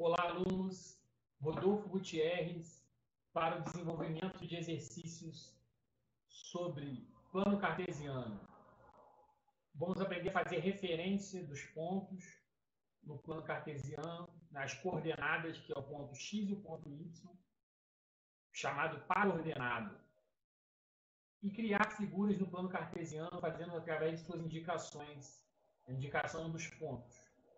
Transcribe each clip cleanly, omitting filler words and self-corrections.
Olá, alunos. Rodolfo Gutierrez para o desenvolvimento de exercícios sobre plano cartesiano. Vamos aprender a fazer referência dos pontos no plano cartesiano, nas coordenadas, que é o ponto x e o ponto y, chamado par ordenado. E criar figuras no plano cartesiano, fazendo através de suas indicações, a indicação dos pontos.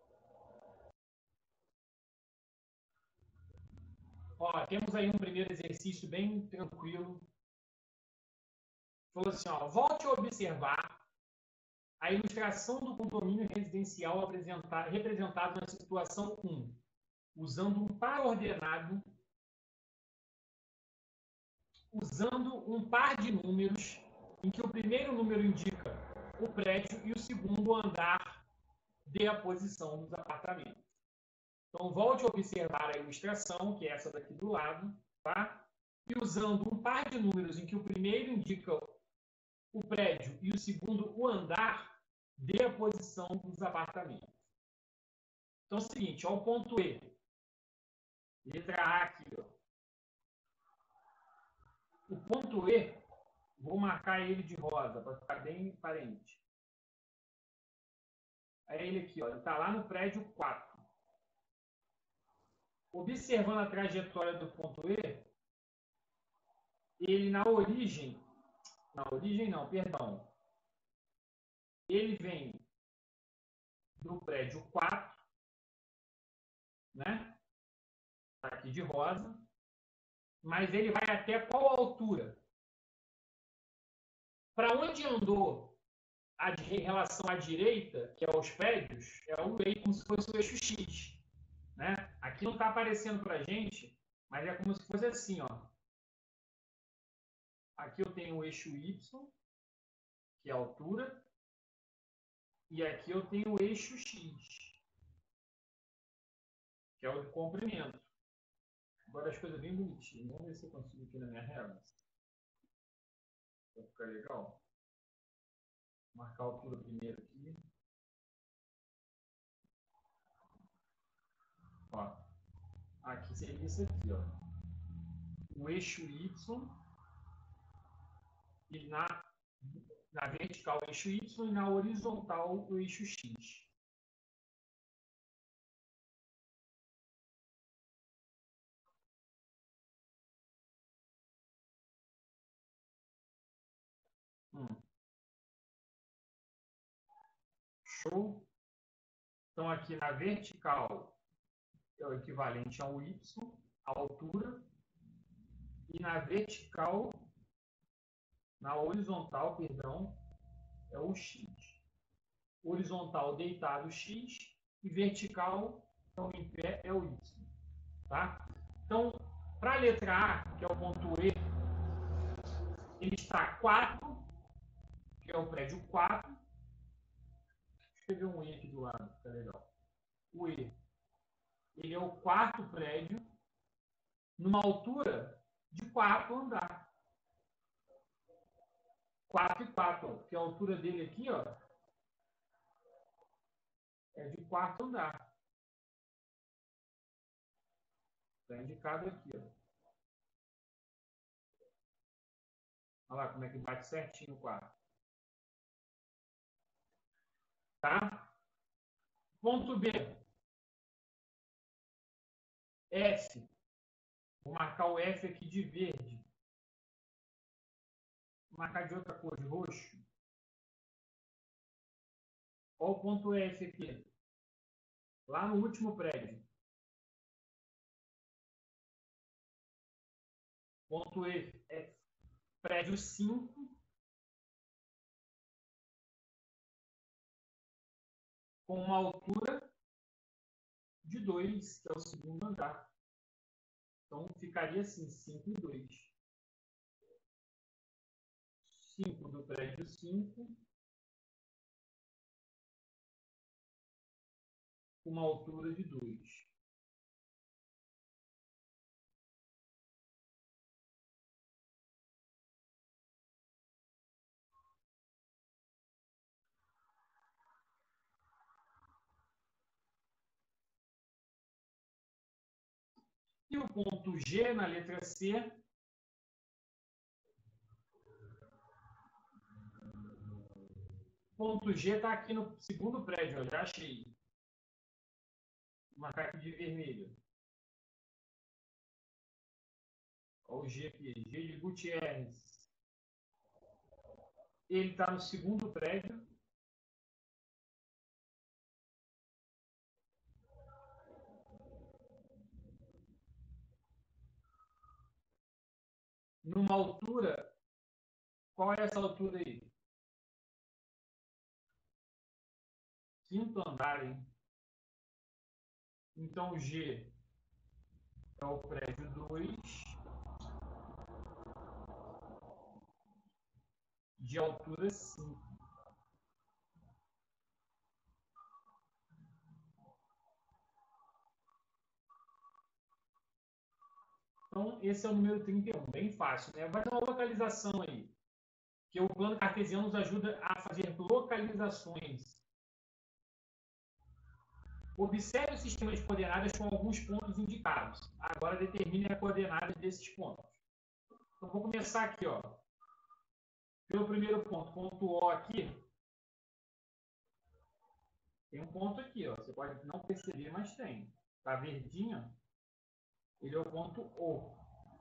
Ó, temos aí um primeiro exercício bem tranquilo. Falou assim, ó, volte a observar a ilustração do condomínio residencial representado na situação 1, usando um par ordenado, usando um par de números, em que o primeiro número indica o prédio e o segundo o andar de a posição dos apartamentos. Então, volte a observar a ilustração, que é essa daqui do lado, tá? E usando um par de números em que o primeiro indica o prédio e o segundo o andar, dê a posição dos apartamentos. Então é o seguinte, ó, o ponto E. Letra A aqui, ó. O ponto E, vou marcar ele de rosa, para ficar bem aparente. É ele aqui, ó. Ele está lá no prédio 4. Observando a trajetória do ponto E, ele na origem não, perdão. Ele vem do prédio 4, né? Está aqui de rosa. Mas ele vai até qual altura? Para onde andou em relação à direita, que é os prédios, é o eixo, como se fosse o eixo X. Né? Aqui não está aparecendo para a gente, mas é como se fosse assim. Ó. Aqui eu tenho o eixo Y, que é a altura, e aqui eu tenho o eixo X, que é o de comprimento. Agora as coisas bem bonitinhas. Vamos ver se eu consigo aqui na minha régua. Vai ficar legal. Vou marcar a altura primeiro aqui. Ó. Aqui seria isso aqui, ó. O eixo Y e na vertical o eixo Y e na horizontal o eixo X. Show? Então aqui na vertical é o equivalente ao Y, a altura, e na vertical, na horizontal, perdão, é o X. Horizontal deitado X e vertical, então em pé, é o Y. Tá? Então, para a letra A, que é o ponto E, ele está 4, que é o prédio 4. Vou escrever um E aqui do lado, tá legal. O E, ele é o quarto prédio, numa altura de 4 andar. 4 e 4, ó, porque a altura dele aqui, ó, é de 4 andar. Está indicado aqui, ó. Olha lá como é que bate certinho o 4. Tá? Ponto B. F. Vou marcar o F aqui de verde. Vou marcar de outra cor, de roxo. Olha o ponto F aqui. Lá no último prédio. Ponto F. Prédio 5. Com uma altura de 2, que é o segundo andar. Então, ficaria assim, 5 e 2. 5 do prédio 5. Com uma altura de 2. E o ponto G, na letra C, o ponto G está aqui no segundo prédio, eu já achei. Vou marcar aqui de vermelho. Olha o G aqui, G de Gutierrez. Ele está no segundo prédio. Numa altura, qual é essa altura aí? Quinto andar, hein? Então, o G é o prédio 2, de altura 5. Então, esse é o número 31, bem fácil, né? Vai ter uma localização aí, que o plano cartesiano nos ajuda a fazer localizações. Observe o sistema de coordenadas com alguns pontos indicados. Agora determine a coordenada desses pontos. Então, vou começar aqui, ó. Pelo primeiro ponto, ponto O aqui. Tem um ponto aqui, ó. Você pode não perceber, mas tem. Tá verdinho? Ele é o ponto O.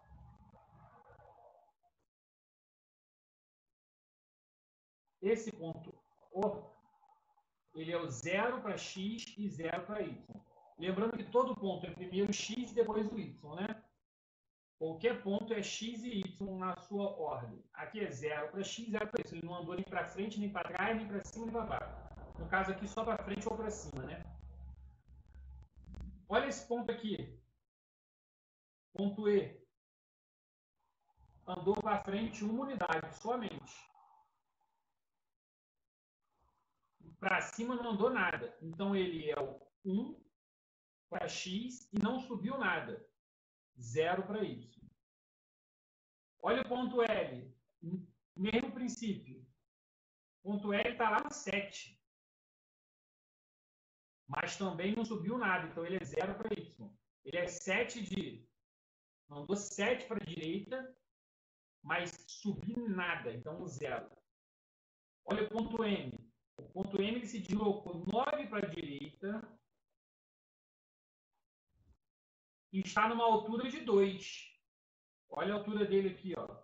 Esse ponto O, ele é o 0 para x e 0 para y. Lembrando que todo ponto é primeiro x e depois o y, né? Qualquer ponto é x e y na sua ordem. Aqui é 0 para x, 0 para y. Ele não andou nem para frente, nem para trás, nem para cima, nem para baixo. No caso aqui, só para frente ou para cima, né? Olha esse ponto aqui. Ponto E. Andou para frente uma unidade, somente. Para cima não andou nada. Então, ele é o 1 para x e não subiu nada. 0 para y. Olha o ponto L. Mesmo princípio. O ponto L está lá no 7. Mas também não subiu nada. Então, ele é 0 para y. Ele é 7 de... Andou 7 para a direita, mas subiu nada. Então, 0. Olha o ponto M. O ponto M ele se deslocou 9 para a direita e está numa altura de 2. Olha a altura dele aqui, ó.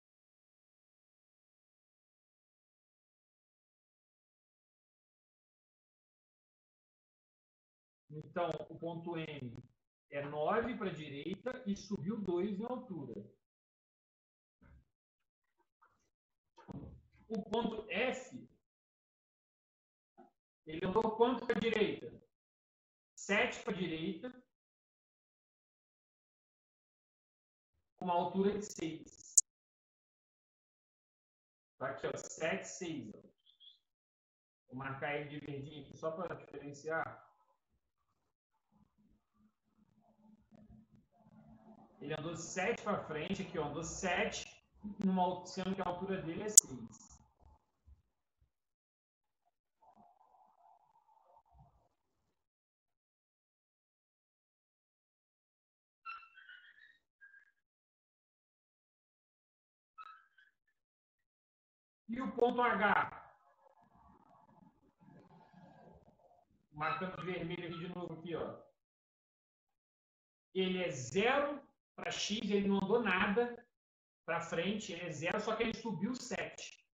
Então, o ponto M é 9 para a direita e subiu 2 em altura. O ponto F, ele andou quanto para a direita? 7 para a direita, com uma altura de 6. Tá aqui, ó, 7, 6. Ó. Vou marcar ele de verdinho aqui só para diferenciar. Ele andou 7 para frente, aqui, ó, andou 7, sendo que a altura dele é 6. E o ponto H? Marcando de vermelho aqui de novo, aqui, ó. Ele é 0 para x, ele não andou nada para frente, ele é 0, só que ele subiu 7.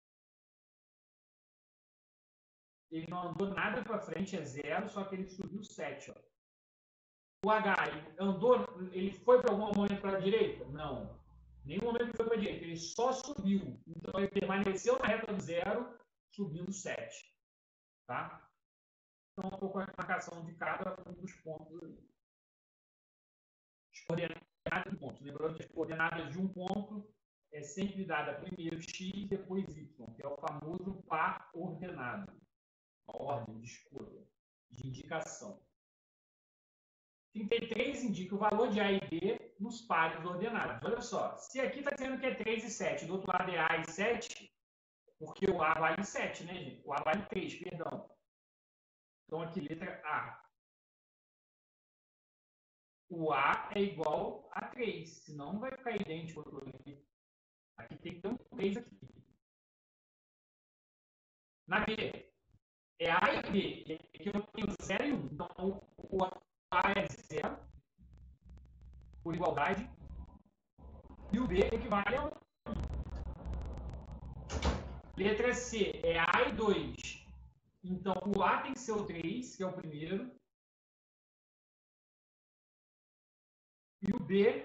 Ele não andou nada para frente, é 0, só que ele subiu 7. Ó. O H, ele foi para algum momento para a direita? Não. Nenhum momento ele foi para a direita, ele só subiu. Então, ele permaneceu na reta do 0, subindo 7. Tá? Então, eu estou com a marcação de cada um dos pontos ali. As coordenadas de pontos. Lembrando que as coordenadas de um ponto é sempre dada primeiro x, depois y, que é o famoso par ordenado. A ordem de escolha, de indicação. 33 indica o valor de A e B nos pares ordenados. Olha só, se aqui está dizendo que é 3 e 7, do outro lado é A e 7, porque o A vale 7, né, gente? O A vale 3, perdão. Então, aqui, letra A. o A é igual a 3, senão vai ficar idêntico ao outro aqui. Aqui tem que ter um 3 aqui. Na B, é A e B. Aqui eu tenho 0 e 1. Então, o A é 0, por igualdade, e o B equivale a 1. Letra C, é A e 2. Então, o A tem que ser o 3, que é o primeiro. E o B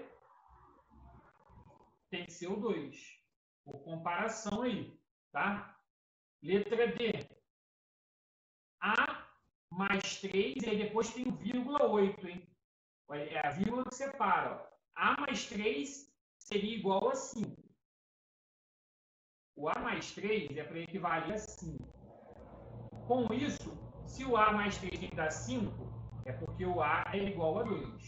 tem que ser o 2. Por comparação aí, tá? Letra D. A mais 3, e aí depois tem o vírgula 8, hein? É a vírgula que separa. Ó. A mais 3 seria igual a 5. O A mais 3 é para equivaler a 5. Com isso, se o A mais 3 tem que dar 5, é porque o A é igual a 2.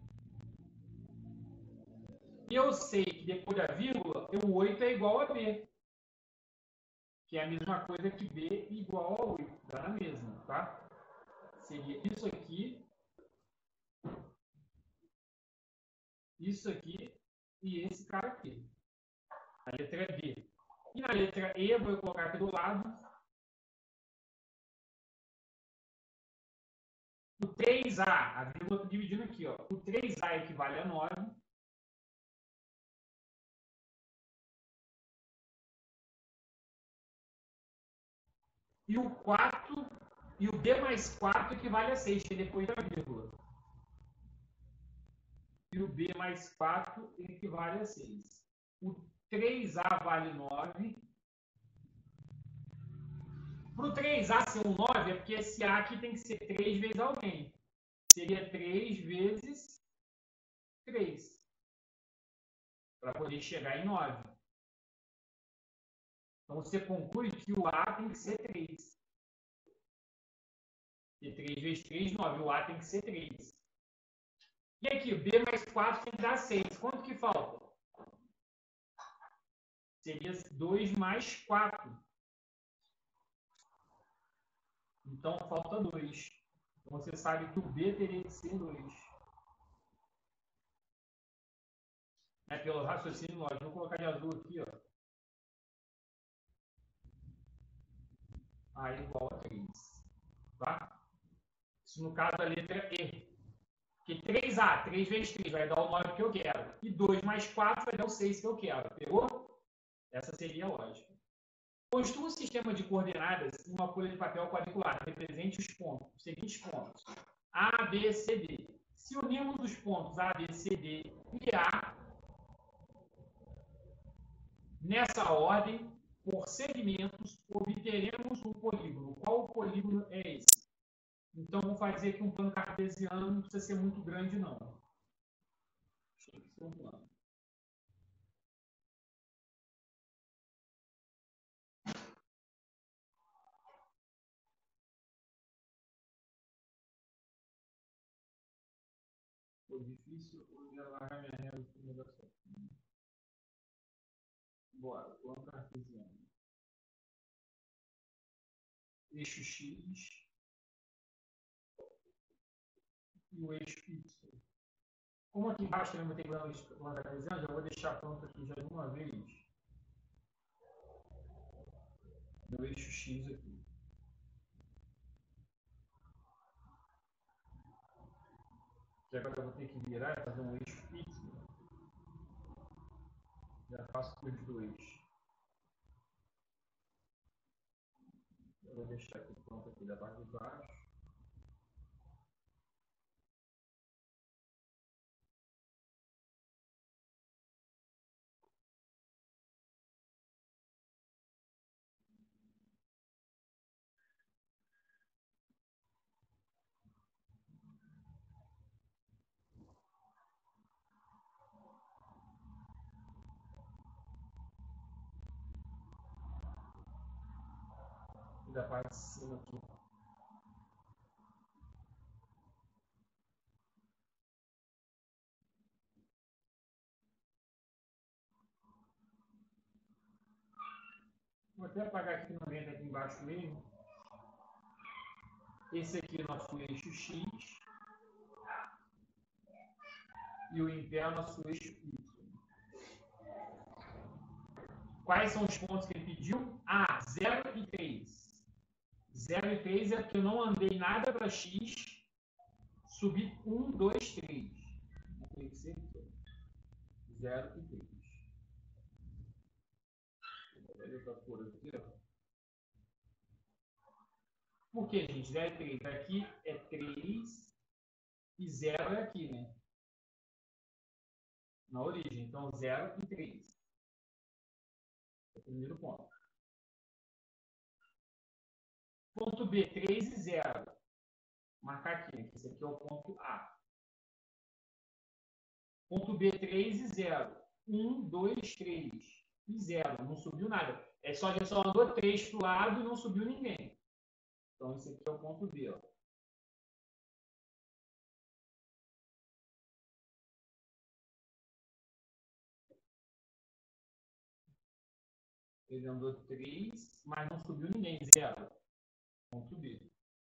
E eu sei que depois da vírgula, o 8 é igual a B. Que é a mesma coisa que B igual a 8. Dá na mesma, tá? Seria isso aqui e esse cara aqui. A letra D. E na letra E, eu vou colocar aqui do lado. O 3A, a vírgula estou dividindo aqui, ó. O 3A equivale a 9. E o 4, e o B mais 4 equivale a 6, que é depois da vírgula. E o B mais 4 equivale a 6. O 3A vale 9. Para o 3A ser um 9, é porque esse A aqui tem que ser 3 vezes alguém. Seria 3 vezes 3. Para poder chegar em 9. Então, você conclui que o A tem que ser 3. E 3 vezes 3, 9. O A tem que ser 3. E aqui, B mais 4 tem que dar 6. Quanto que falta? Seria 2 mais 4. Então, falta 2. Então, você sabe que o B teria que ser 2. É pelo raciocínio lógico. Vou colocar de azul aqui, ó. A igual a 3. Tá? Isso no caso da letra E. Porque 3A, 3 vezes 3 vai dar o 9 que eu quero. E 2 mais 4 vai dar o 6 que eu quero. Pegou? Essa seria a lógica. Construa um sistema de coordenadas em uma folha de papel quadriculada. Represente os seguintes pontos. A, B, C, D. Se unirmos os pontos A, B, C, D e A, nessa ordem, por segmentos, obteremos um polígono. Qual polígono é esse? Então, vou fazer aqui um plano cartesiano, não precisa ser muito grande, não. Tem que ser um plano. Foi difícil, eu ia largar minha régua para o negócio. Bora, plano cartesiano. Eixo X e o eixo Y. Como aqui embaixo também vou ter plano cartesiano, já vou deixar pronto aqui já de uma vez. No eixo X aqui. Que agora eu vou ter que virar e fazer um eixo Y. Já faço com os dois. Eu vou deixar aqui pronto aqui da parte de baixo. E da parte de cima aqui. Vou até apagar aqui no momento aqui embaixo mesmo. Esse aqui é o nosso eixo X. e o em pé é o nosso eixo Y. Quais são os pontos que ele pediu? 0 e 3. 0 e 3 é porque eu não andei nada para X, subi 1, 2, 3. Tem que ser 0 e 3. Por que, gente? 0 e 3. Aqui é 3 e 0 é aqui, né? Na origem. Então, 0 e 3. É o primeiro ponto. Ponto B, 3 e 0. Vou marcar aqui, né? Esse aqui é o ponto A. Ponto B, 3 e 0. 1, 2, 3 e 0. Não subiu nada. É só que só andou 3 para o lado e não subiu ninguém. Então, esse aqui é o ponto B. Ó. Ele andou 3, mas não subiu ninguém. 0. Ponto B.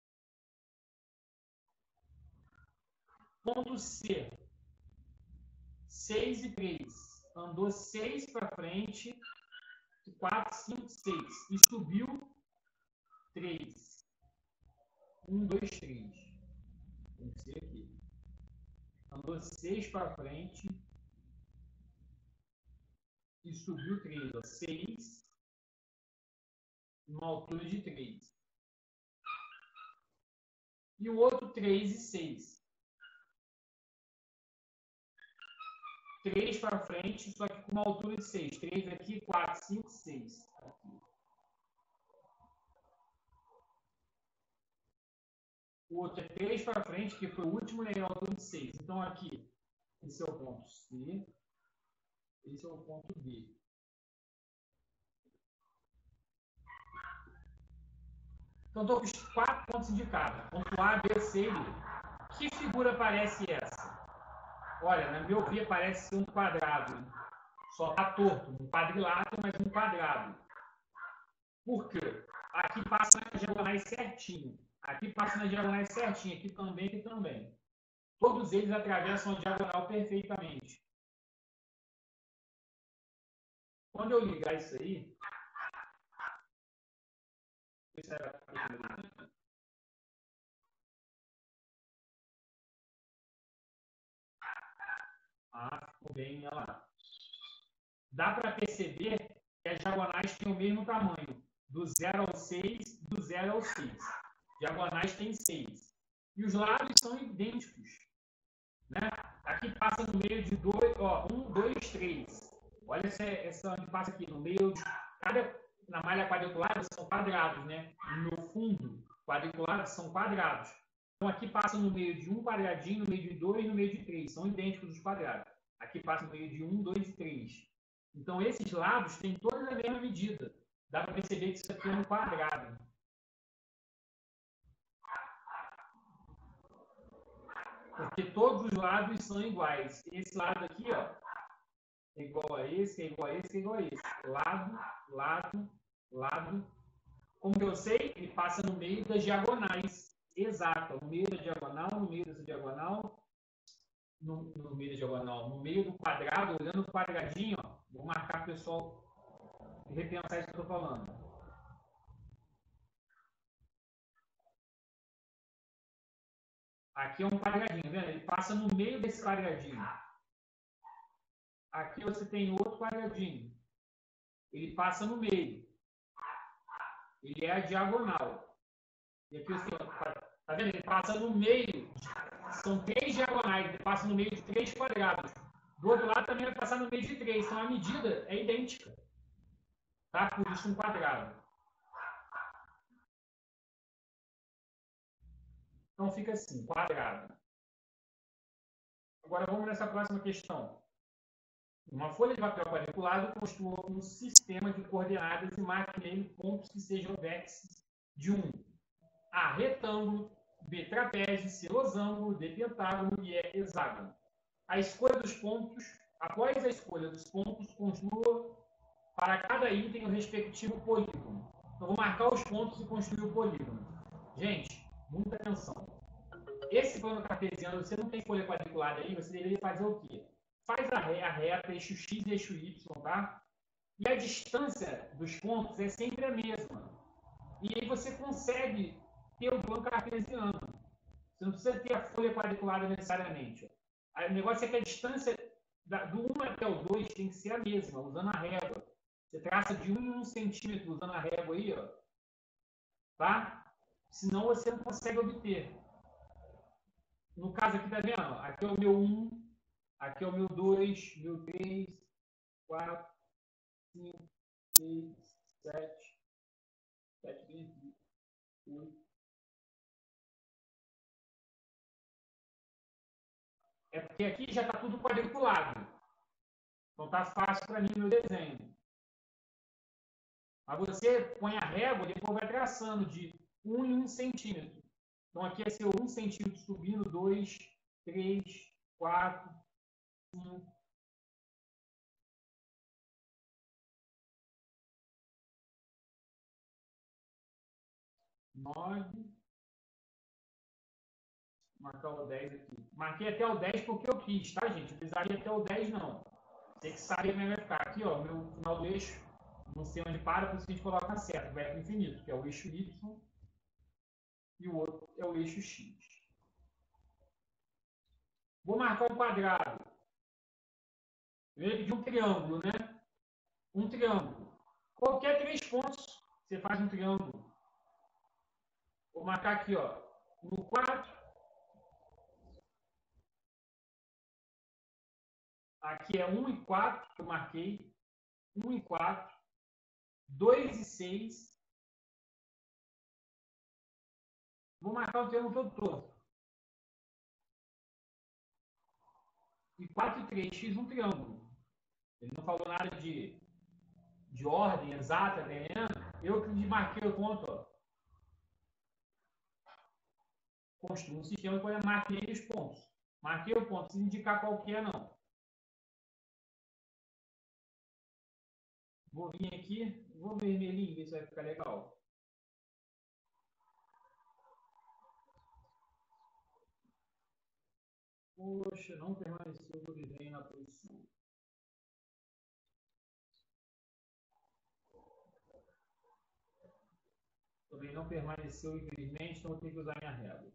Ponto C. 6 e 3. Andou 6 para frente. 4, 5, 6. E subiu 3. 1, 2, 3. Tem que ser aqui. Andou 6 para frente. E subiu 3. Ó. 6. Uma altura de 3. E o outro 3 e 6. 3 para frente, só que com uma altura de 6. 3 aqui, 4, 5, 6. Aqui. O outro é 3 para frente, que foi o último, né? A altura de 6. Então, aqui, esse é o ponto C. Esse é o ponto B. Então, estou com os 4 pontos indicados. Ponto A, B, C e D. Que figura parece essa? Olha, na meu ver, parece ser um quadrado. Só está torto. Um quadrilátero, mas um quadrado. Por quê? Aqui passa nas diagonais certinho. Aqui passa nas diagonais certinho. Aqui também, aqui também. Todos eles atravessam a diagonal perfeitamente. Quando eu ligar isso aí... ficou bem, olha lá. Dá para perceber que as diagonais têm o mesmo tamanho. Do 0 ao 6, do 0 ao 6. Diagonais têm 6. E os lados são idênticos. Né? Aqui passa no meio de 2, 1, 2, 3. Olha essa onde passa aqui. No meio de na malha quadriculada são quadrados, né? No fundo quadriculado são quadrados. Então aqui passa no meio de um quadradinho, no meio de 2 e no meio de 3. São idênticos os quadrados. Aqui passa no meio de 1, 2 e 3. Então esses lados têm toda a mesma medida. Dá para perceber que isso aqui é um quadrado. Porque todos os lados são iguais. Esse lado aqui, ó, é igual a esse, é igual a esse, é igual a esse. Lado, lado, lado. Como que eu sei? Ele passa no meio das diagonais. Exato. No meio da diagonal, no meio dessa diagonal, no meio da diagonal, no meio do quadrado, olhando o quadradinho, ó. Vou marcar para o pessoal repensar isso que eu estou falando. Aqui é um quadradinho, vendo? Ele passa no meio desse quadradinho. Aqui você tem outro quadradinho. Ele passa no meio. Ele é a diagonal. E aqui você tá vendo? Ele passa no meio. São 3 diagonais. Ele passa no meio de 3 quadrados. Do outro lado também vai passar no meio de 3. Então a medida é idêntica. Tá? Por isso um quadrado. Então fica assim, quadrado. Agora vamos nessa próxima questão. Uma folha de papel quadriculado construa um sistema de coordenadas e marque nele pontos que sejam vértices de um A, retângulo, B, trapézio, C, losango, D, pentágono e E, hexágono. A escolha dos pontos, após a escolha dos pontos, construa para cada item o respectivo polígono. Então, vou marcar os pontos e construir o polígono. Gente, muita atenção. esse plano cartesiano, você não tem folha quadriculada aí, você deveria fazer o quê? Faz a reta, eixo X e eixo Y, tá? E a distância dos pontos é sempre a mesma. E aí você consegue ter o plano cartesiano. Você não precisa ter a folha quadriculada necessariamente. O negócio é que a distância do 1 até o 2 tem que ser a mesma, usando a régua. Você traça de 1 em 1 centímetro usando a régua aí, ó. Tá? Senão você não consegue obter. No caso aqui, tá vendo? Aqui é o meu 1, aqui é o meu 2, meu 3, 4, 5, 6, 7, 8. É porque aqui já está tudo quadriculado. Então tá fácil para mim o meu desenho. Mas você põe a régua e depois vai traçando de 1 em 1 centímetro. Então aqui é seu 1 centímetro subindo, 2, 3, 4, 5. Marcar o 10 aqui. Marquei até o 10 porque eu quis, tá, gente? Não precisaria até o 10, não. Tem que saber como vai ficar. Aqui, ó, meu final do eixo. Não sei onde para, por isso a gente coloca certo. O vector infinito, que é o eixo Y. E o outro é o eixo X. Vou marcar um quadrado. Eu ia pedir um triângulo, né? Um triângulo. Qualquer 3 pontos, você faz um triângulo. Vou marcar aqui, ó. No 4. Aqui é 1 e 4, que eu marquei. 1 e 4. 2 e 6. Vou marcar o triângulo todo. E 4 e 3, fiz um triângulo. Ele não falou nada de ordem exata, né? Eu que marquei o ponto, ó. Construo um sistema que eu marquei os pontos. Marquei o ponto, sem indicar qual que é, não. Vou vir aqui, vou vermelhinho, ver se vai ficar legal. Poxa, não permaneceu o desenho na posição. Também não permaneceu, infelizmente, então vou ter que usar minha régua.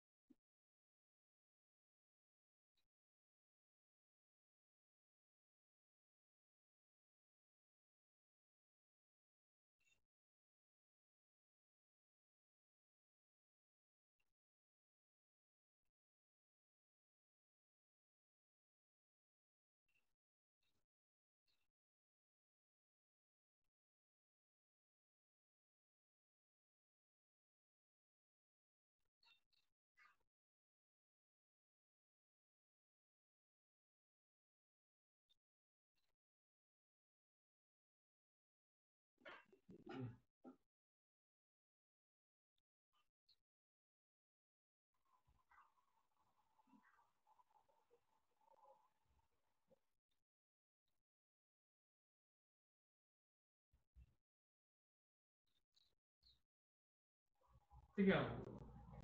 Triângulo.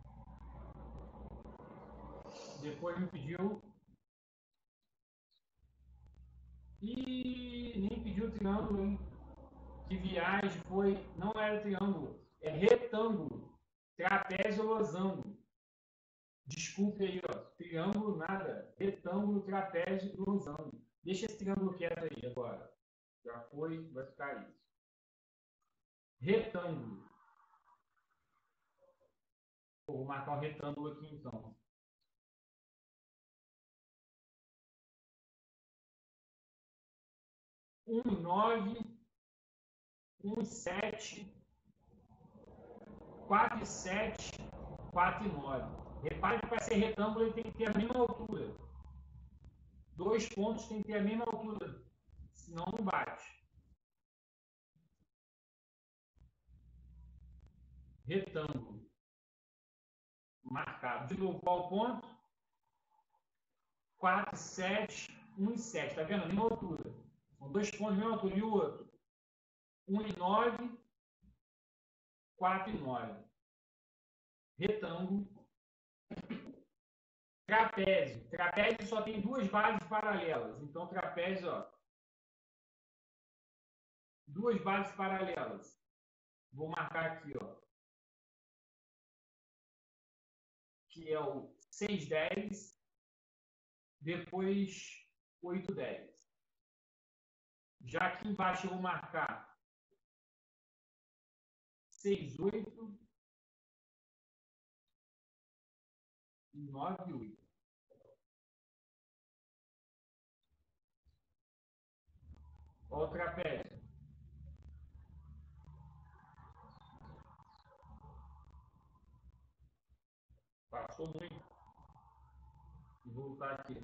Depois me pediu. E nem pediu triângulo, hein? Que viagem foi. Não era triângulo, é retângulo. Trapézio losango. Desculpe aí, ó. Triângulo, nada. Retângulo, trapézio e losango. Deixa esse triângulo quieto aí agora. Já foi, vai ficar isso. Retângulo. Vou marcar um retângulo aqui então. 1 e 9, 1 e 7, 4 e 7, 4 e 9. Repare que para ser retângulo ele tem que ter a mesma altura. 2 pontos tem que ter a mesma altura, senão não bate. Retângulo. Marcado. De novo, qual ponto? 4 e 7, 1 e 7. Está vendo? A mesma altura. São 2 pontos, a mesma altura. E o outro? 1 e 9, 4 e 9. Retângulo. Trapézio. Trapézio só tem duas bases paralelas. Então, trapézio, ó, duas bases paralelas. Vou marcar aqui, ó, que é o 6,10, depois 8,10. Já aqui embaixo eu vou marcar 6,8 e 9,8. Olha o trapézio. Passou muito. Vou voltar aqui.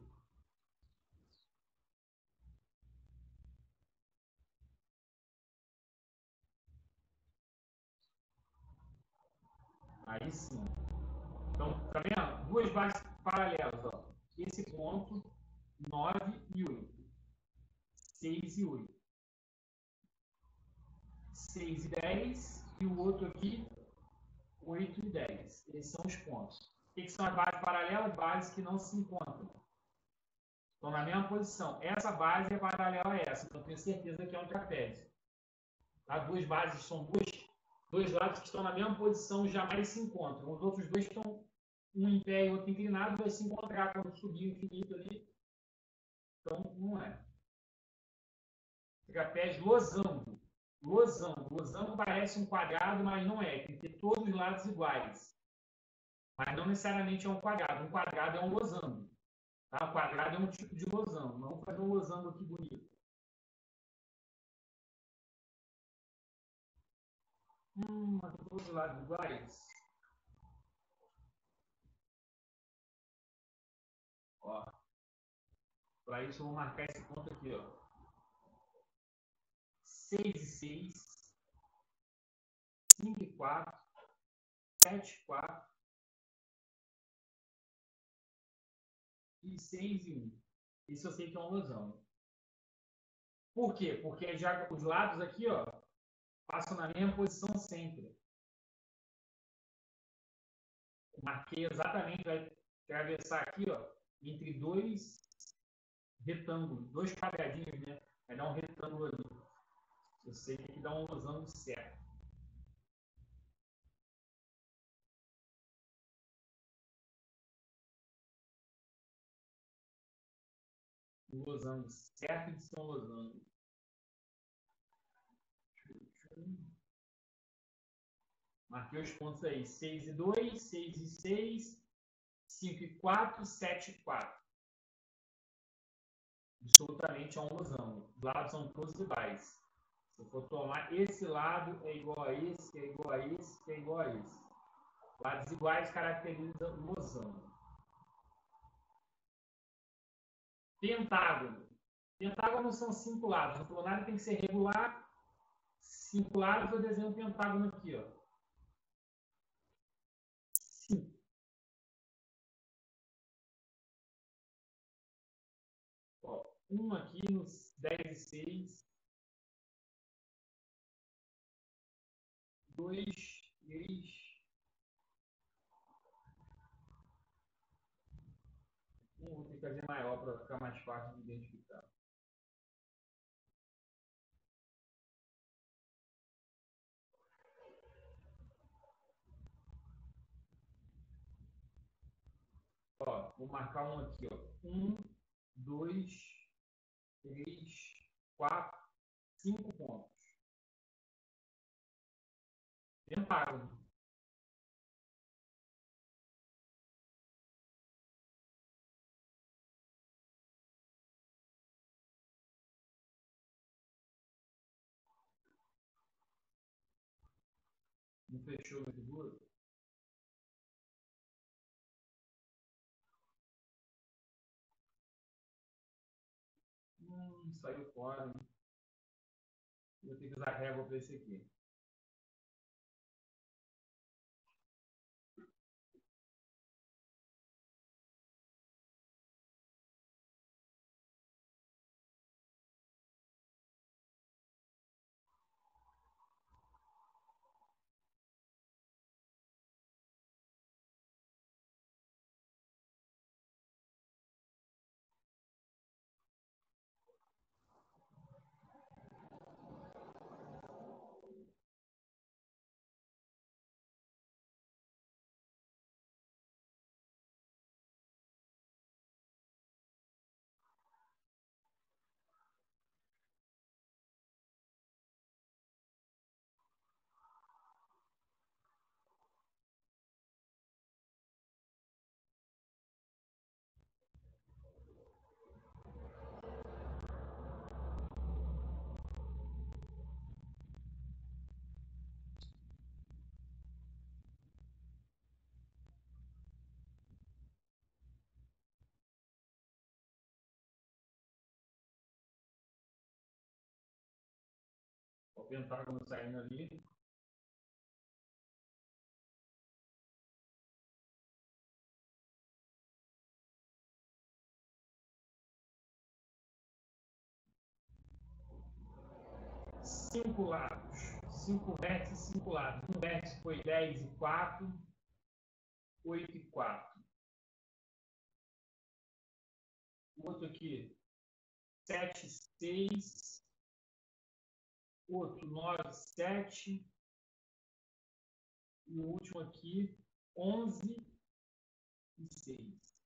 Aí sim. Então, tá vendo? Duas bases paralelas, ó. Esse ponto, 9 e 8. 6 e 8. 6 e 10. E o outro aqui, 8 e 10. Esses são os pontos. O que são as bases paralelas? Bases que não se encontram. Estão na mesma posição. Essa base é paralela a essa. Então, eu tenho certeza que é um trapézio. Tá? Duas bases são dois lados que estão na mesma posição, jamais se encontram. Os outros dois estão um em pé e outro inclinado, vai se encontrar quando subir o infinito ali. Então, não é. Trapézio losango. Losango. Losango parece um quadrado, mas não é. Tem que ter todos os lados iguais. Mas não necessariamente é um quadrado. Um quadrado é um losango. Tá? O quadrado é um tipo de losango. Vamos fazer um losango aqui bonito. Mas todos os lados iguais. Ó, para isso eu vou marcar esse ponto aqui, ó. 6 e 6, 5 e 4, 7 e 4 e 6 e 1. Isso eu sei que é um losango. Por quê? Porque já os lados aqui, ó, passam na mesma posição sempre. Marquei exatamente, vai atravessar aqui, ó, entre dois retângulos, dois quadradinhos, né? Vai dar um retângulo ali. Eu sei que dá um losango certo. Um losango certo de ser um losango. Marquei os pontos aí. 6 e 2, 6 e 6, 5 e 4, 7 e 4. Absolutamente é um losango. Os lados são todos iguais. Se eu for tomar esse lado é igual a esse, que é igual a esse, que é igual a esse. Lados iguais caracterizam losango. Pentágono. Pentágono são 5 lados. O plenário tem que ser regular. 5 lados, eu desenho um pentágono aqui, ó. 5. Um aqui nos 10 e 6. 2, 3. Vou ter que fazer maior para ficar mais fácil de identificar. Ó, vou marcar um aqui, ó. 1, 2, 3, 4, 5 pontos. Pentágono. Não fechou a figura? Saiu fora. Né? Vou ter que usar régua para esse aqui. O pentágono saindo ali. Cinco lados. 5 vértices e 5 lados. Um vértice foi 10 e 4, 8 e 4. O outro aqui, 7 e 6. Outro, 9 e 7. E o último aqui, 11 e 6.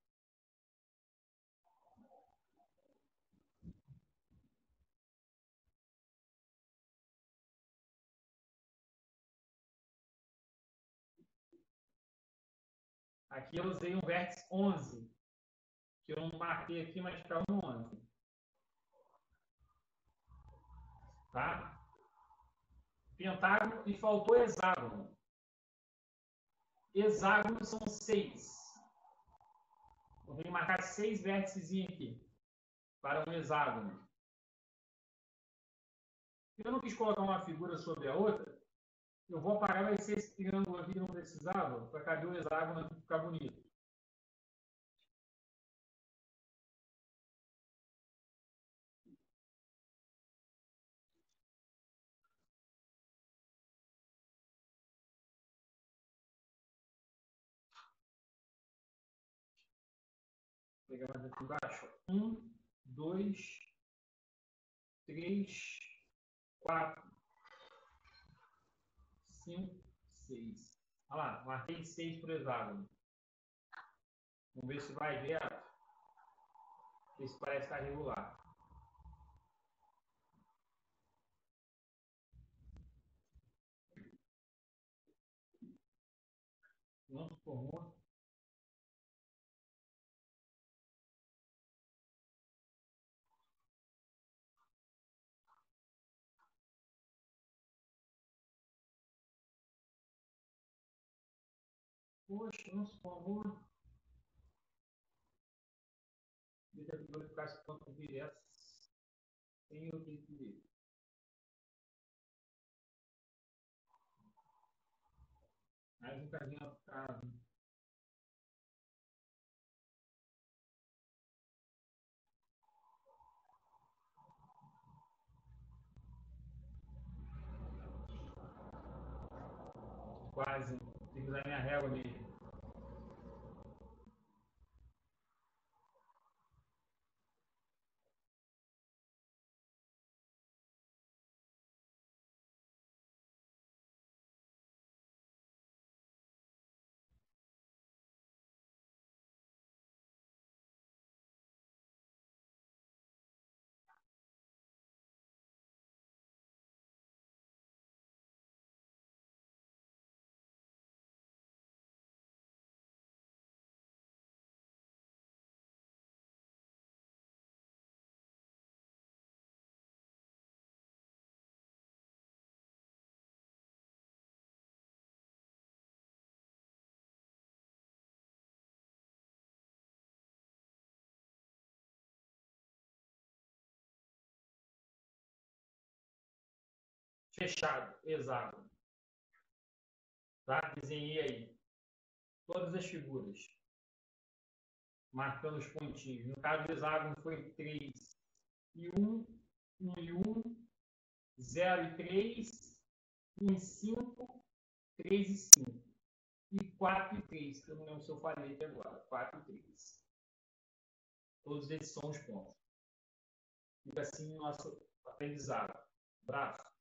Aqui eu usei um vértice 11, que eu não marquei aqui, mas está no 11. Tá? Pentágono e faltou hexágono. Hexágono são 6. Eu vou marcar 6 vértices aqui para um hexágono. Eu não quis colocar uma figura sobre a outra. Eu vou apagar, vai ser esse triângulo aqui que não precisava, para caber o hexágono aqui ficar bonito. Vou pegar mais aqui embaixo. 1, 2, 3, 4, 5, 6. Olha lá, marquei 6 para o hexágono. Vamos ver se vai direto. Esse parece estar regular. Não se formou. Poxa, não se formou. Deixa eu verificar esse ponto direto. Sem eu ter que ver. Mais um caminho aplicado. Quase. Tem que usar minha régua mesmo. Fechado, hexágono. Tá? Desenhei aí todas as figuras, marcando os pontinhos. No caso do hexágono foi 3 e 1, 1 e 1, 0 e 3, 1 e 5, 3 e 5. E 4 e 3, que eu não lembro se eu falei até agora. 4 e 3. Todos esses são os pontos. Fica assim o nosso aprendizado. Braço.